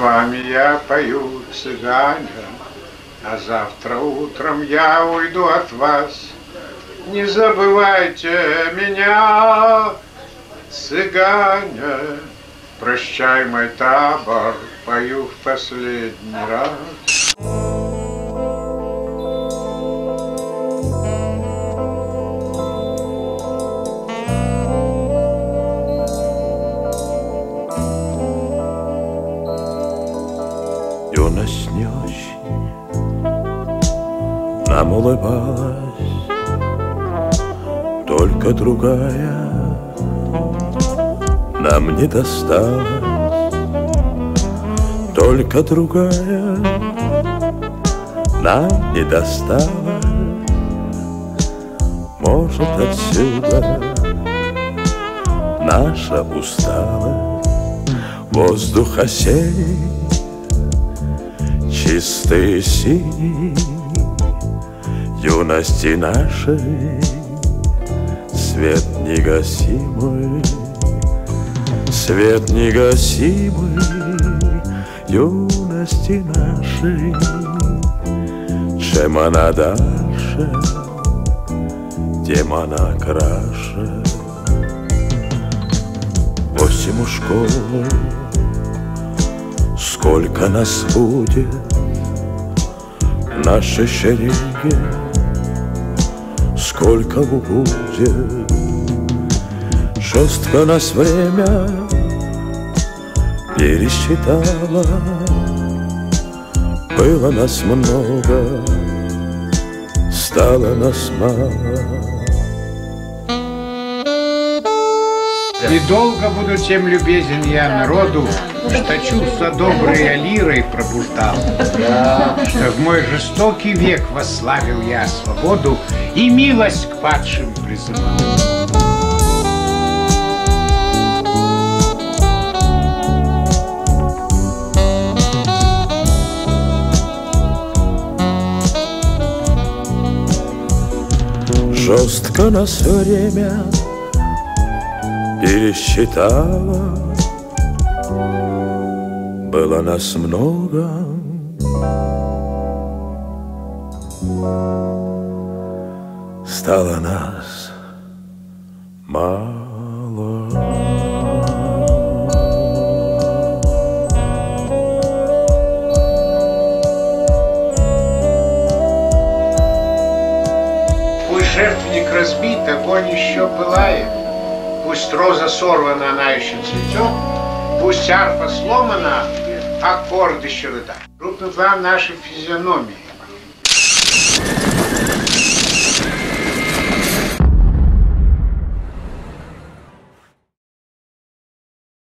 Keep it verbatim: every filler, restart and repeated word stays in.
вами я пою, цыгане, а завтра утром я уйду от вас. Не забывайте меня, цыгане. Прощай, мой табор, пою в последний раз. Юность не очень нам улыбалась, только другая нам не досталась, только другая нам не досталась. Может, отсюда наша усталость, воздух осенний, чистый синий, юности нашей свет негасимый, свет негасимый юности нашей. Чем она дальше, тем она краше. Восемь у школы, сколько нас будет, наши шеренги, сколько будет. Жестко нас время пересчитало, было нас много, стало нас мало. Недолго буду тем любезен я народу, что чувства добрые лирой пробуждал, что в мой жестокий век восславил я свободу и милость к падшим призывал. Жестко нас время пересчитало, было нас много, стало нас мало. Пусть жертвенник разбит, огонь еще пылает, пусть роза сорвана, она еще цветет, пусть арфа сломана, аккорд еще рыдает. Крупный план нашей физиономии.